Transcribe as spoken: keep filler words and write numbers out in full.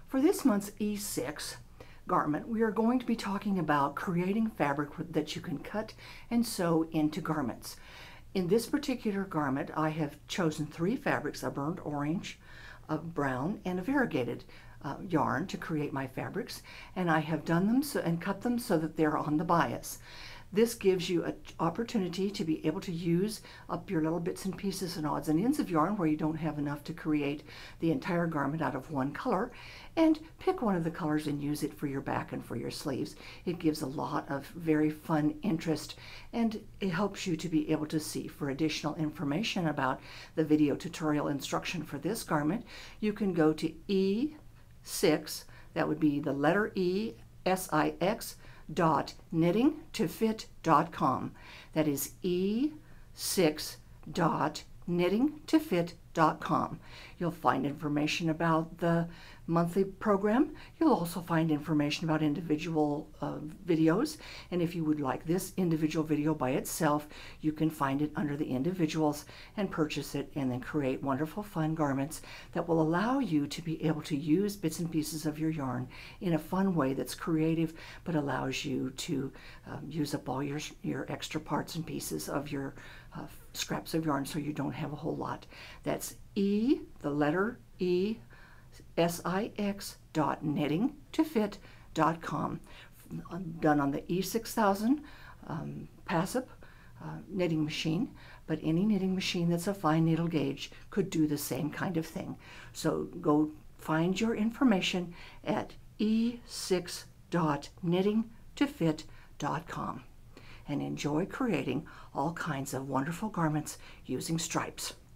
For this month's E six garment, we are going to be talking about creating fabric that you can cut and sew into garments. In this particular garment, I have chosen three fabrics: a burnt orange, a brown, and a variegated uh, yarn to create my fabrics, and I have done them so, and cut them so that they're on the bias. This gives you an opportunity to be able to use up your little bits and pieces and odds and ends of yarn where you don't have enough to create the entire garment out of one color, and pick one of the colors and use it for your back and for your sleeves. It gives a lot of very fun interest, and it helps you to be able to see. For additional information about the video tutorial instruction for this garment, you can go to E six, that would be the letter E, S I X, dot knitting to fit dot com. That is E six dot knitting to fit dot com. You'll find information about the monthly program. You'll also find information about individual uh, videos, and if you would like this individual video by itself, you can find it under the individuals and purchase it, and then create wonderful fun garments that will allow you to be able to use bits and pieces of your yarn in a fun way that's creative but allows you to um, use up all your, your extra parts and pieces of your uh, scraps of yarn so you don't have a whole lot. That's E, the letter E, S I X dot knitting to fit dot com. Done on the E six thousand um, passive uh, knitting machine, but any knitting machine that's a fine needle gauge could do the same kind of thing. So go find your information at E six dot knitting to fit dot com and enjoy creating all kinds of wonderful garments using stripes.